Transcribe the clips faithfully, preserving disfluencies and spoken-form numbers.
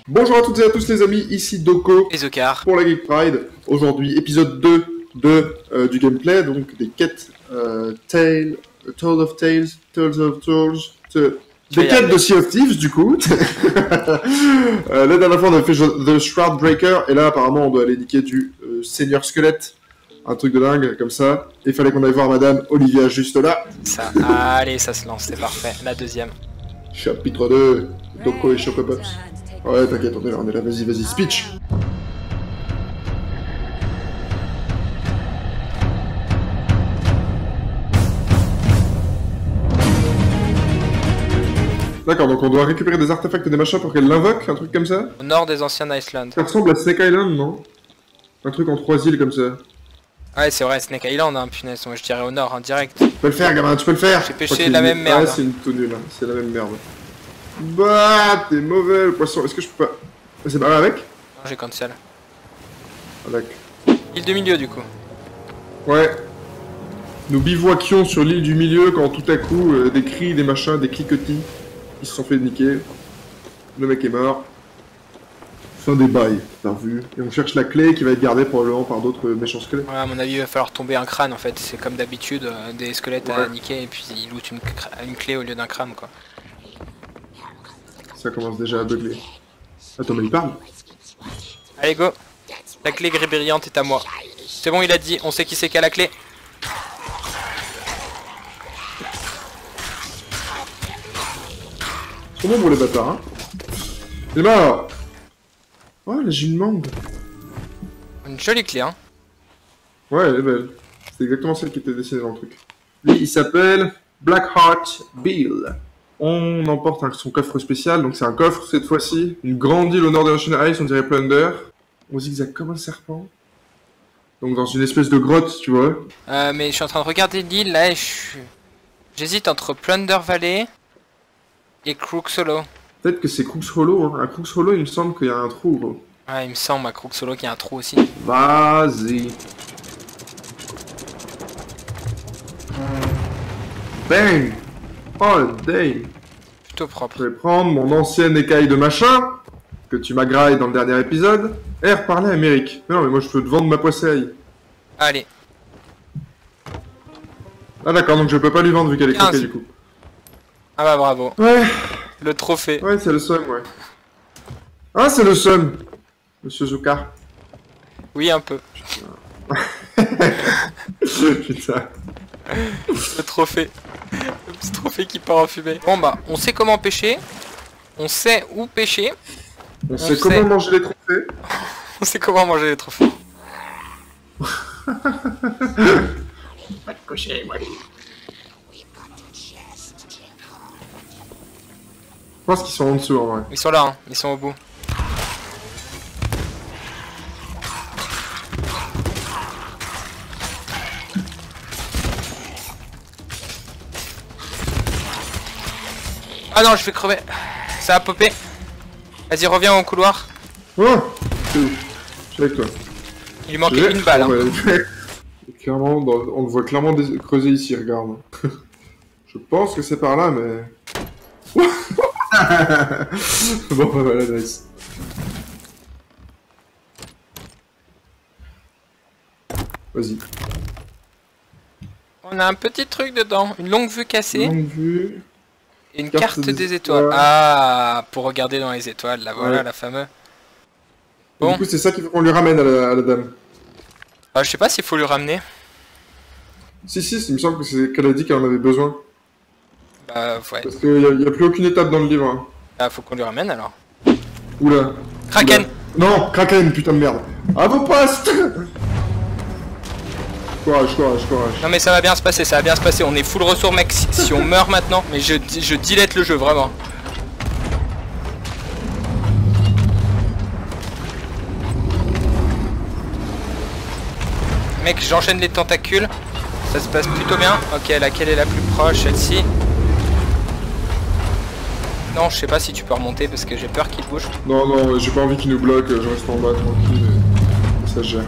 Bonjour à toutes et à tous les amis, ici Doko et Zokar pour la Geek Pride. Aujourd'hui, épisode deux de, euh, du gameplay, donc des quêtes euh, Tale, Tale of Tales, Tales of Tales, te... des quêtes de Sea of Thieves du coup. euh, là, dernière fois, on a fait The Shroud Breaker, et là, apparemment, on doit aller niquer du euh, Seigneur Squelette. Un truc de dingue, comme ça. Et il fallait qu'on aille voir Madame Olivia juste là. Ça, allez, ça se lance, c'est parfait. La deuxième. Chapitre deux, Doko et Chocopops. Ouais, t'inquiète, on est là, on est là, vas-y, vas-y, speech. D'accord, donc on doit récupérer des artefacts et des machins pour qu'elle l'invoque, un truc comme ça. Au nord des anciens Iceland. Ça ressemble à Snake Island, non? Un truc en trois îles comme ça. Ouais, c'est vrai, Snake Island, hein, punaise, moi je dirais au nord, hein, direct. Tu peux le faire, gamin, tu peux le faire. J'ai pêché la même merde. Ouais, c'est une tout nulle, hein. C'est la même merde. Bah, t'es mauvais, le poisson. Est-ce que je peux pas... C'est barré avec? Non, j'ai cancel. Avec. Île du milieu, du coup. Ouais. Nous bivouaquions sur l'île du milieu quand tout à coup, euh, des cris, des machins, des cliquetis, ils se sont fait niquer. Le mec est mort. Fin des bails, t'as vu. Et on cherche la clé qui va être gardée probablement par d'autres méchants squelettes. Ouais, à mon avis, il va falloir tomber un crâne en fait. C'est comme d'habitude, euh, des squelettes ouais. à niquer et puis ils lootent une, une clé au lieu d'un crâne quoi. Ça commence déjà à beugler. Attends, mais il parle. Allez, go. La clé gris brillante est à moi. C'est bon, il a dit, on sait qui c'est qui a la clé. C'est bon pour les bâtards, hein. Il est mort. Oh, là j'ai une mangue. Une jolie clé, hein. Ouais, elle est belle. C'est exactement celle qui était dessinée dans le truc. Lui, il s'appelle Blackheart Bill. On emporte un, son coffre spécial, donc c'est un coffre cette fois-ci. Une grande île au nord de l'Ocean Ice, on dirait Plunder. On zigzag comme un serpent. Donc dans une espèce de grotte, tu vois. Euh, mais je suis en train de regarder l'île, là, et je suis... J'hésite entre Plunder Valley et Crooks Hollow. Peut-être que c'est Crooks Hollow, hein. À Crooks Hollow, il me semble qu'il y a un trou, gros. Ouais, il me semble à Crooks Hollow qu'il y a un trou aussi. Vas-y. Bang! Oh, damn! Plutôt propre. Je vais prendre mon ancienne écaille de machin, que tu m'as graillé dans le dernier épisode, et reparler à Amérique. Mais non, mais moi je peux te vendre ma poissaille. Allez. Ah d'accord, donc je peux pas lui vendre vu qu'elle est croquée du coup. Ah bah bravo. Ouais. Le trophée. Ouais, c'est le seum, ouais. Ah, c'est le seum, Monsieur Zokar. Oui, un peu. Putain. Le trophée. Le petit trophée qui part en fumée. Bon bah, on sait comment pêcher. On sait où pêcher. On, on sait, sait comment manger les trophées. On sait comment manger les trophées. Pas de cocher, moi. Je pense qu'ils sont en dessous en vrai. Ils sont là, hein. Ils sont au bout. Ah non, je vais crever. Ça a popé. Vas-y, reviens au couloir. Oh, c'est où? Je suis avec toi. Il lui manquait une balle. Hein. Ouais, clairement, on le voit clairement creuser ici, regarde. Je pense que c'est par là, mais... Bon, bah voilà, nice. Vas-y. On a un petit truc dedans, une longue vue cassée. Longue vue. Et une carte, carte des, des étoiles. étoiles. Ah, pour regarder dans les étoiles, là voilà, ouais. La fameuse. Bon. Du coup, c'est ça qu'il faut qu'on lui ramène à la, à la dame. Ah, je sais pas s'il faut lui ramener. Si, si, il me semble que c'est qu'elle a dit qu'elle en avait besoin. Bah, ouais. Parce qu'il n'y a, a plus aucune étape dans le livre. Hein. Ah, faut qu'on lui ramène alors. Oula. Kraken. Oula. Non, Kraken, putain de merde. À vos postes. Courage, courage, courage. Non mais ça va bien se passer, ça va bien se passer. On est full ressources mec, si, si on meurt maintenant. Mais je, je dilette le jeu, vraiment. Mec, j'enchaîne les tentacules. Ça se passe plutôt bien. Ok, laquelle est la plus proche? Celle-ci. Non, je sais pas si tu peux remonter parce que j'ai peur qu'il bouge. Non, non, j'ai pas envie qu'il nous bloque. Je reste en bas tranquille et ça se gère.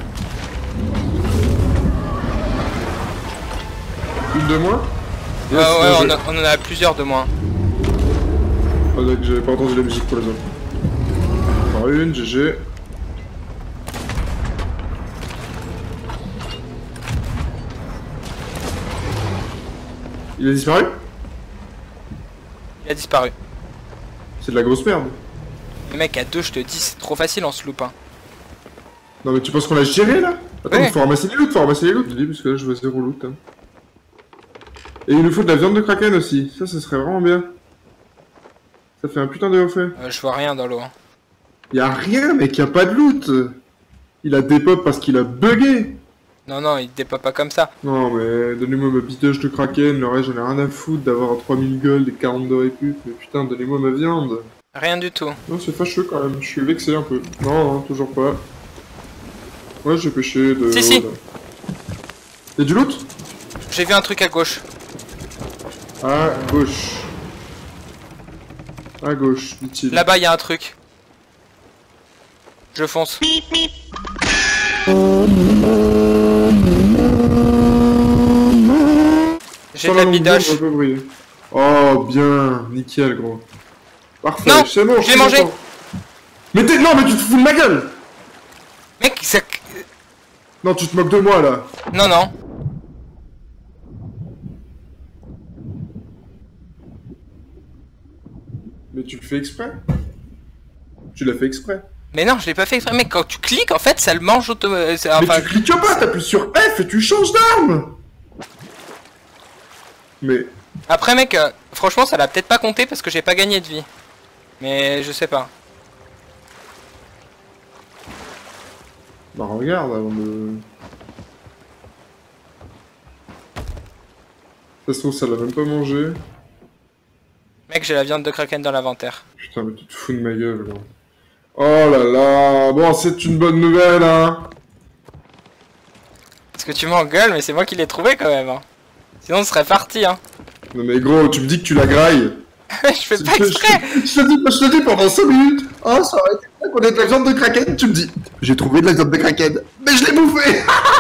Une de moins? Yes, euh, ouais, on, a, on en a plusieurs de moins. Ah, donc j'avais pas entendu la musique pour les autres. avoir une, G G. Il a disparu? Il a disparu. C'est de la grosse merde. Le mec, à deux, je te dis, c'est trop facile en se loupant. Non mais tu penses qu'on l'a géré là? Attends, Ouais. il faut ramasser les loot, faut ramasser les loot, je dis, parce que là je vois zéro loot. Hein. Et il nous faut de la viande de kraken aussi, ça, ça serait vraiment bien. Ça fait un putain de fait. Euh, je vois rien dans l'eau. Hein. Y'a rien mec, y'a pas de loot. Il a dépop parce qu'il a bugué. Non, non, il dépop pas comme ça. Non mais donnez-moi ma bitage de kraken, le reste j'en ai rien à foutre d'avoir trois mille gold et quarante d'or et plus. Mais putain, donnez-moi ma viande. Rien du tout. Non, c'est fâcheux quand même, je suis vexé un peu. Non, non, toujours pas. Ouais, j'ai pêché de... Si, si. Y'a du loot? J'ai vu un truc à gauche. À gauche. À gauche, dit-il. Là-bas, il y a un truc. Je fonce. J'ai de la bidoche. On peut briller. Oh, bien, nickel, gros. Parfait, Non, c'est bon, je l'ai mangé. Mais t'es... Non, mais tu te fous de ma gueule. Mec, ça... Non, tu te moques de moi, là. Non, non. Mais tu le fais exprès? Tu l'as fait exprès? Mais non, je l'ai pas fait exprès. Mec, quand tu cliques, en fait, ça le mange auto... Mais Enfin, tu cliques pas, t'appuies sur F et tu changes d'arme. Mais... après, mec, euh, franchement, ça l'a peut-être pas compté parce que j'ai pas gagné de vie. Mais je sais pas. Bah regarde avant de... Ça se trouve, ça l'a même pas mangé. Mec, j'ai la viande de kraken dans l'inventaire. Putain, mais tu te fous de ma gueule, là. Oh là là. Bon, c'est une bonne nouvelle, hein. Parce que tu m'engueules, mais c'est moi qui l'ai trouvé quand même. Hein. Sinon, on serait parti, hein. Non mais gros, tu me dis que tu la grailles. je fais pas exprès. Je, je, je, te dis, je te dis pendant cinq minutes. Oh, ça aurait été bien qu'on ait de la viande de kraken. Tu me dis, j'ai trouvé de la viande de kraken. Mais je l'ai bouffé.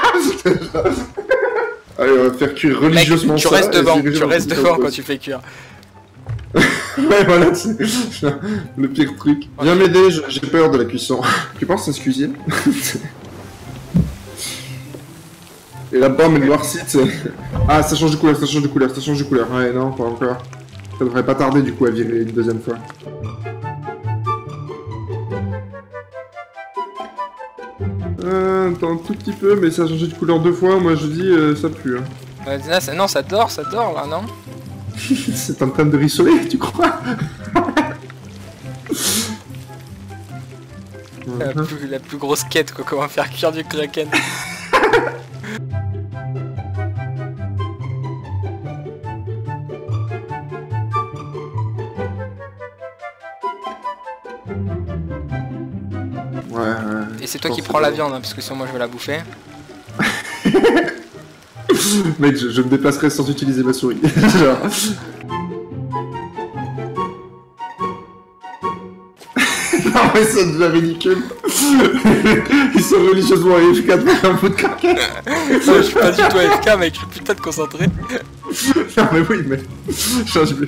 Allez, on va faire cuire religieusement Mec, tu ça. restes devant, et tu restes devant quand tu fais cuire. Ouais, voilà, c'est le pire truc. Viens m'aider, j'ai peur de la cuisson. Tu penses que ça se cuisine? Et la pomme est noircie, tu sais. Ah, ça change de couleur, ça change de couleur, ça change de couleur. Ouais, non, pas encore. Ça devrait pas tarder du coup à virer une deuxième fois. Euh, attends un tout petit peu, mais ça a changé de couleur deux fois. Moi je dis, euh, ça pue. Hein. Euh, là, ça, non, ça dort, ça dort là, non? C'est en train de rissoler, tu crois? la, plus, la plus grosse quête, quoi, comment faire cuire du kraken. Ouais, ouais. Et c'est toi qui prends la viande, hein, parce que sinon moi je vais la bouffer. Mec, je, je me déplacerai sans utiliser ma souris. Genre... non mais ça devient ridicule. Ils sont religieusement A F K de faire un bout de kraken. Non, je suis pas du tout A F K, mec, je suis putain de concentré. Non mais oui, mais... Change bien.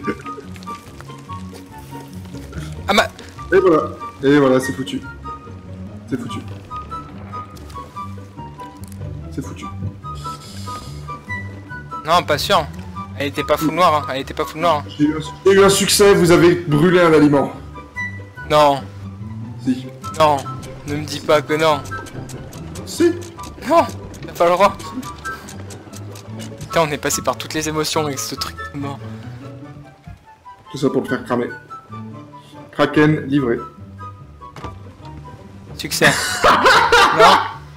Ah ma... Et voilà. Et voilà, c'est foutu. C'est foutu. C'est foutu. Non, pas sûr. Elle était pas full noire, hein. Elle était pas full noire. Hein. J'ai eu, eu un succès, vous avez brûlé un aliment. Non. Si. Non. Ne me dis pas que non. Si. Non. T'as pas le droit. Putain, on est passé par toutes les émotions avec ce truc de mort. Tout ça pour le faire cramer. Kraken livré. Succès. Non.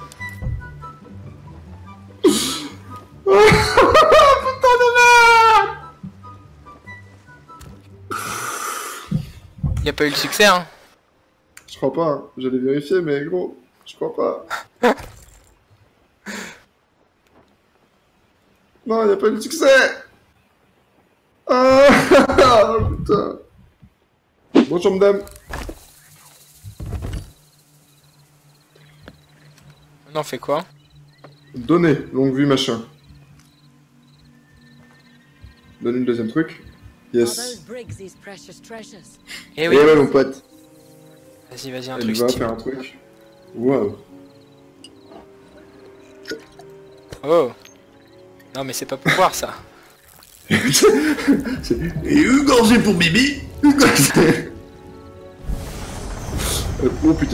Putain de merde. Y'a pas eu le succès, hein. Je crois pas, hein. J'allais vérifier, mais gros, je crois pas. Non, y'a pas eu de succès. Ah, putain. Bonjour madame. On en fait quoi? Donner, longue vue, machin. Donne une deuxième truc. Yes. Eh Et oui. ouais, mon pote. Vas-y, vas-y, un Elle truc va stylé. faire un truc. Wow. Oh. Non, mais c'est pas pour voir ça. C'est... Et une gorgée pour Bibi. Oh putain.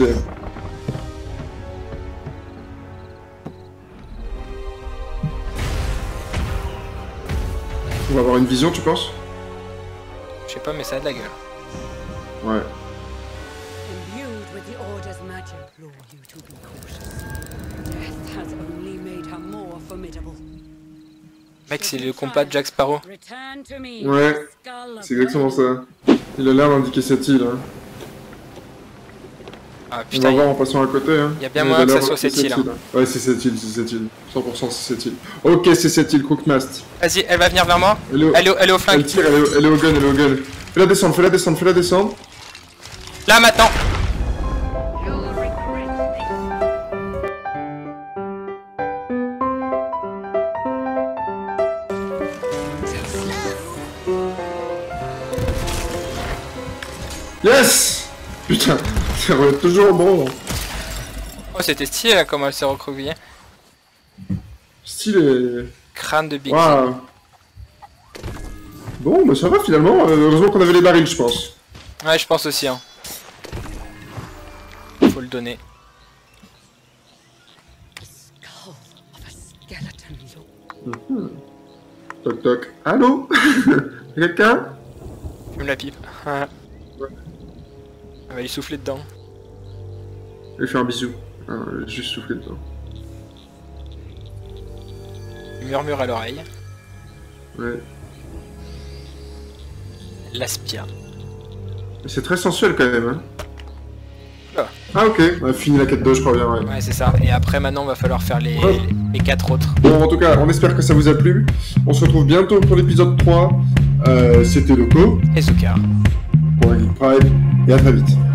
On va avoir une vision, tu penses? Je sais pas, mais ça a de la gueule. Ouais. Imbued with the Order's magic, implore you to be cautious. Death has only made her more formidable. Mec, c'est le combat de Jack Sparrow. Return to me, Ouais, skull of c'est exactement ça. Il a l'air d'indiquer cette île. Hein. Ah On putain, va voir en passant à côté. Hein. y a bien Il moyen que l'air ça soit d'indiquer cette île, hein. Ouais, c'est cette île, c'est cette île. cent pour cent c'est cette île. Ok, c'est cette île, Crookmast. vas-y, elle va venir vers moi. Elle est au, Elle est au, elle est au elle flingue. tire, elle est, au, elle est au gun, elle est au gun. Fais-la descendre, fais-la descendre, fais-la descendre. Là, maintenant. Yes. Putain, ça va être toujours bon. Oh, c'était stylé là, comment elle s'est recroquevillée. Stylé. Crâne de Big. Waouh. Bon, bah ça va finalement. Euh, Heureusement qu'on avait les barils, je pense. Ouais, je pense aussi, hein. Faut le donner. the skull of a skeleton look. Mhm. Toc toc. Allô. Quelqu'un? Fume la pipe. Elle va lui souffler dedans. Je vais faire un bisou. Ah, je vais juste souffler dedans. Il murmure à l'oreille. Ouais. Elle l'aspire. C'est très sensuel quand même, hein. Là. Ah ok, on a fini la quête deux, je crois bien, ouais. Ouais, c'est ça. Et après, maintenant, va falloir faire les, Ouais. les quatre autres. Bon, en tout cas, on espère que ça vous a plu. On se retrouve bientôt pour l'épisode trois. Euh, C'était Loco Et Zukar. pour la Geek Pride. Et à très vite.